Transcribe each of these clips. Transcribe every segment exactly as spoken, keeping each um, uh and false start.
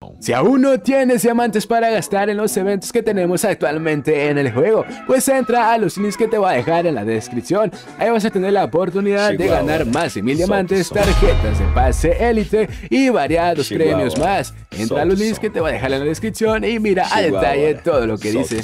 Si aún no tienes diamantes para gastar en los eventos que tenemos actualmente en el juego, pues entra a los links que te voy a dejar en la descripción. Ahí vas a tener la oportunidad de ganar más de mil diamantes, tarjetas de pase élite y variados premios más. Entra a los links que te voy a dejar en la descripción y mira a detalle todo lo que dice.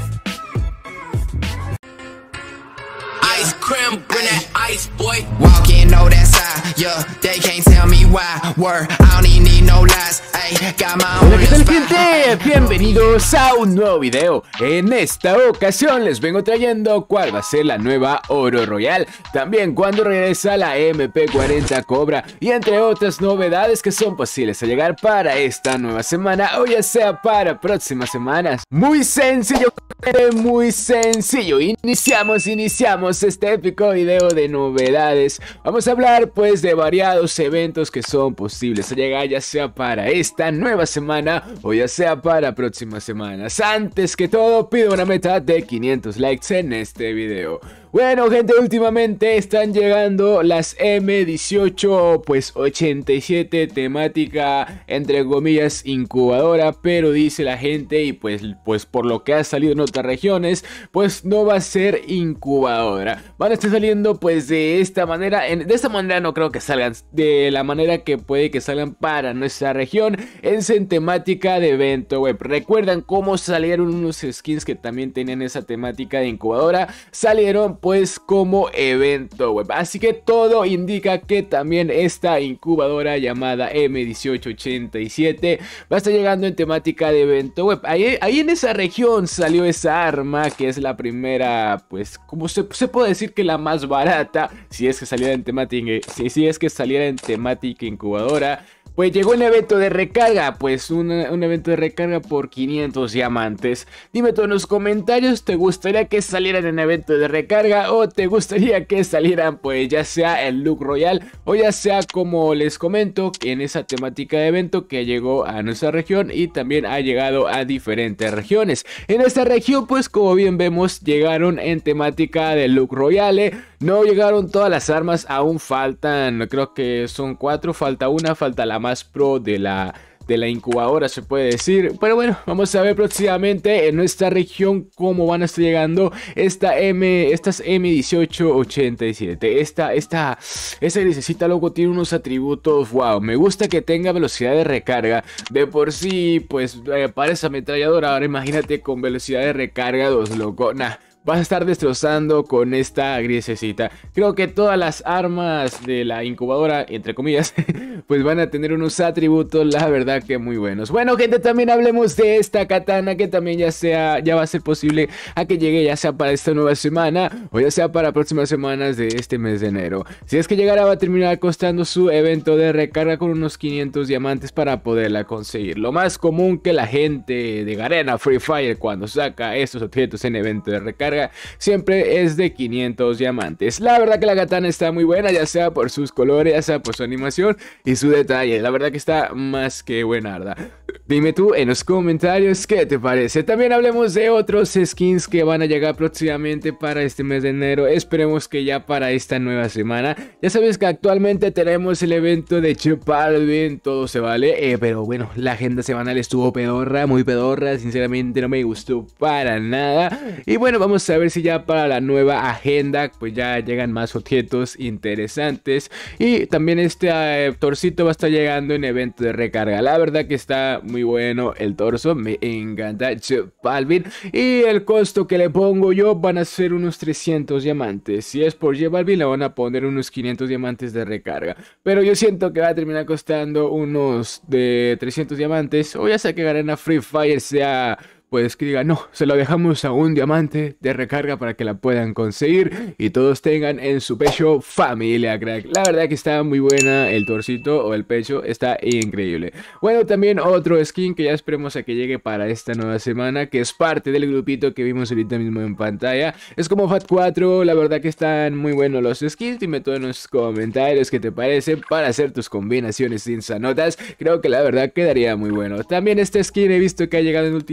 Creme, bring that ice, boy. Walking, know that side, yeah. They can't tell me why. Word, I don't even need no lies. Ay, got my own. Hola, ¿qué tal, gente? Bienvenidos a un nuevo video. En esta ocasión les vengo trayendo cuál va a ser la nueva Oro Royal, también cuando regresa la M P cuarenta Cobra y entre otras novedades que son posibles a llegar para esta nueva semana o ya sea para próximas semanas. Muy sencillo, muy sencillo. Iniciamos, iniciamos este épico video de novedades. Vamos a hablar pues de variados eventos que son posibles a llegar ya sea para esta nueva semana o ya sea para próximas semanas. Antes que todo pido una meta de quinientos likes en este video. Bueno, gente, últimamente están llegando las M dieciocho pues ochenta y siete, temática entre comillas incubadora, pero dice la gente y pues, pues por lo que ha salido en otras regiones, pues no va a ser incubadora. Van a estar saliendo pues de esta manera, en, de esta manera no creo que salgan, de la manera que puede que salgan para nuestra región, es en temática de evento web. ¿Recuerdan cómo salieron unos skins que también tenían esa temática de incubadora? Salieron pues como evento web, así que todo indica que también esta incubadora llamada M dieciocho ochenta y siete va a estar llegando en temática de evento web. Ahí, ahí en esa región salió esa arma que es la primera, pues como se, se puede decir que la más barata, si es que saliera en temática, si, si es que saliera en temática incubadora. Pues llegó un evento de recarga, pues un, un evento de recarga por quinientos diamantes. Dime tú en los comentarios, ¿te gustaría que salieran en evento de recarga o te gustaría que salieran pues ya sea el look royal o ya sea como les comento en esa temática de evento que llegó a nuestra región y también ha llegado a diferentes regiones? En esta región pues como bien vemos llegaron en temática de look royale. No llegaron todas las armas, aún faltan, creo que son cuatro, falta una, falta la más pro de la, de la incubadora se puede decir. Pero bueno, vamos a ver próximamente en nuestra región cómo van a estar llegando esta M, estas M dieciocho ochenta y siete. Esta, esta, esta grisecita loco tiene unos atributos, wow, me gusta que tenga velocidad de recarga. De por sí, pues eh, para esa ametralladora, ahora imagínate con velocidad de recarga dos, loco, nah. Vas a estar destrozando con esta grisecita. Creo que todas las armas de la incubadora, entre comillas, pues van a tener unos atributos, la verdad que muy buenos. Bueno, gente, también hablemos de esta katana que también ya sea, ya va a ser posible a que llegue ya sea para esta nueva semana o ya sea para próximas semanas de este mes de enero. Si es que llegara va a terminar costando su evento de recarga con unos quinientos diamantes para poderla conseguir. Lo más común que la gente de Garena Free Fire cuando saca estos objetos en evento de recarga siempre es de quinientos diamantes. La verdad que la katana está muy buena, ya sea por sus colores, ya sea por su animación y su detalle. La verdad que está más que buenarda. Dime tú en los comentarios qué te parece. También hablemos de otros skins que van a llegar próximamente para este mes de enero. Esperemos que ya para esta nueva semana. Ya sabes que actualmente tenemos el evento de J Balvin, todo se vale, eh, pero bueno, la agenda semanal estuvo pedorra, muy pedorra, sinceramente no me gustó para nada. Y bueno, vamos a ver si ya para la nueva agenda pues ya llegan más objetos interesantes. Y también este eh, torcito va a estar llegando en evento de recarga. La verdad que está muy bueno el torso, me encanta J Balvin. Y el costo que le pongo yo van a ser unos trescientos diamantes. Si es por J Balvin le van a poner unos quinientos diamantes de recarga, pero yo siento que va a terminar costando unos de trescientos diamantes. O ya sea que Garena Free Fire sea pues que diga, no, se lo dejamos a un diamante de recarga para que la puedan conseguir y todos tengan en su pecho familia, crack. La verdad que está muy buena el torcito o el pecho, está increíble. Bueno, también otro skin que ya esperemos a que llegue para esta nueva semana, que es parte del grupito que vimos ahorita mismo en pantalla. Es como Fat cuatro, la verdad que están muy buenos los skins. Dime todo en los comentarios qué te parece para hacer tus combinaciones sin sanotas. Creo que la verdad quedaría muy bueno. También este skin he visto que ha llegado en última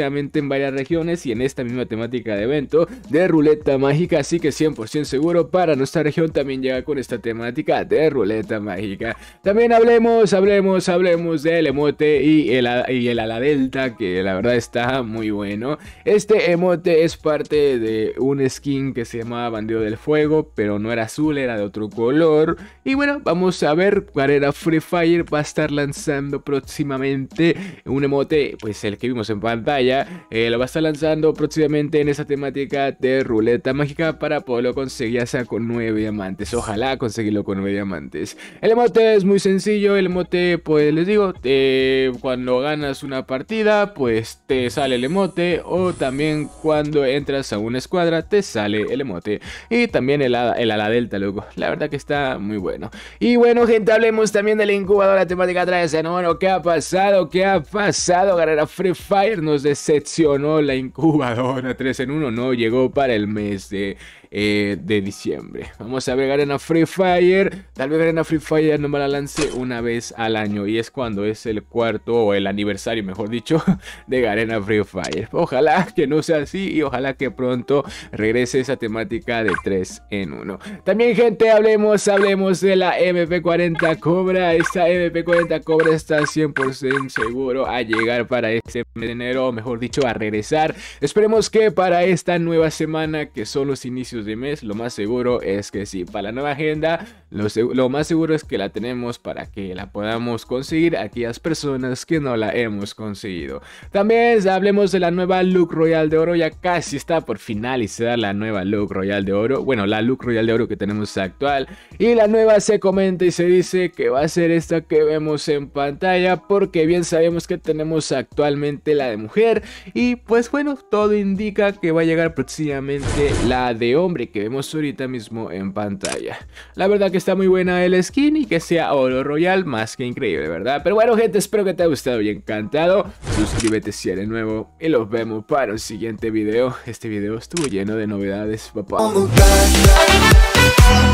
próximamente en varias regiones y en esta misma temática de evento de ruleta mágica, así que cien por ciento seguro para nuestra región también llega con esta temática de ruleta mágica. También hablemos, hablemos, hablemos del emote y el, y el ala delta, que la verdad está muy bueno. Este emote es parte de un skin que se llamaba Bandido del Fuego, pero no era azul, era de otro color. Y bueno, vamos a ver, Garena Free Fire va a estar lanzando próximamente un emote, pues el que vimos en pantalla, eh, lo va a estar lanzando próximamente en esa temática de ruleta mágica para poderlo conseguir ya sea con nueve diamantes. Ojalá conseguirlo con nueve diamantes. El emote es muy sencillo, el emote pues les digo, te, cuando ganas una partida pues te sale el emote, o también cuando entras a una escuadra te sale el emote, y también el, el ala delta, loco. La verdad que está muy bueno. Y bueno, gente, hablemos también de la incubadora temática tres en uno. ¿Qué ha pasado? ¿Qué ha pasado? Garena Free Fire nos decepcionó. La incubadora tres en uno no llegó para el mes de, eh, de diciembre. Vamos a ver Garena Free Fire. Tal vez Garena Free Fire no me la lance una vez al año, y es cuando es el cuarto o el aniversario, mejor dicho, de Garena Free Fire. Ojalá que no sea así y ojalá que pronto regrese esa temática de tres en uno. También, gente, hablemos, hablemos de la M P cuarenta Cobra. Esta M P cuarenta Cobra está cien por ciento seguro a llegar para este mes de enero, o mejor dicho, a regresar. Esperemos que para esta nueva semana, que son los inicios de mes, lo más seguro es que sí. Para la nueva agenda, lo, lo más seguro es que la tenemos para que la podamos conseguir aquellas personas que no la hemos conseguido. También hablemos de la nueva Look Royal de Oro. Ya casi está por finalizar la nueva Look Royal de Oro. Bueno, la Look Royal de Oro que tenemos actual. Y la nueva se comenta y se dice que va a ser esta que vemos en pantalla, porque bien sabemos que tenemos actualmente la de mujer. Y pues bueno, todo indica que va a llegar próximamente la de hombre que vemos ahorita mismo en pantalla. La verdad que está muy buena el skin, y que sea Oro Royal, más que increíble, ¿verdad? Pero bueno, gente, espero que te haya gustado y encantado. Suscríbete si eres nuevo y los vemos para un siguiente video. Este video estuvo lleno de novedades, papá.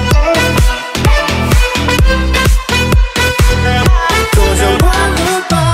Cause I wanna